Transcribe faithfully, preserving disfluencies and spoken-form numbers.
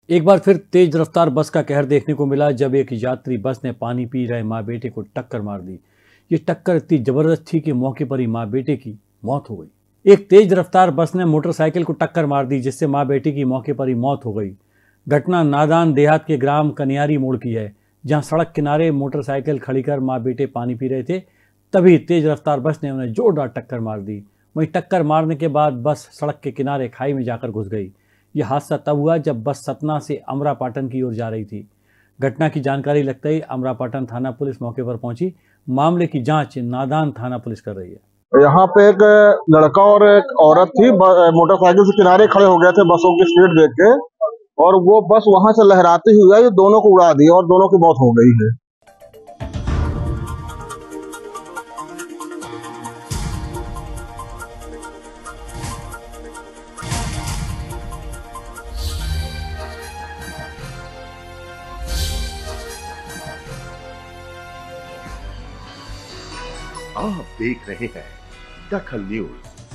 एक बार फिर तेज रफ्तार बस का कहर देखने को मिला जब एक यात्री बस ने पानी पी रहे माँ बेटे को टक्कर मार दी। ये टक्कर इतनी जबरदस्त थी कि मौके पर ही माँ बेटे की मौत हो गई। एक तेज रफ्तार बस ने मोटरसाइकिल को टक्कर मार दी जिससे माँ बेटे की मौके पर ही मौत हो गई। घटना नादान देहात के ग्राम कनियारी मोड़ की है, जहां सड़क किनारे मोटरसाइकिल खड़ी कर माँ बेटे पानी पी रहे थे। तभी तेज रफ्तार बस ने उन्हें जोरदार टक्कर मार दी। वहीं टक्कर मारने के बाद बस सड़क के किनारे खाई में जाकर घुस गई। यह हादसा तब हुआ जब बस सतना से अमरापाटन की ओर जा रही थी। घटना की जानकारी लगते ही अमरापाटन थाना पुलिस मौके पर पहुंची। मामले की जांच नादान थाना पुलिस कर रही है। यहाँ पे एक लड़का और एक औरत थी, मोटरसाइकिल से किनारे खड़े हो गए थे बसों की स्पीड देख के, और वो बस वहां से लहराती हुई आई, दोनों को उड़ा दी और दोनों की मौत हो गई है। आप देख रहे हैं दखल न्यूज।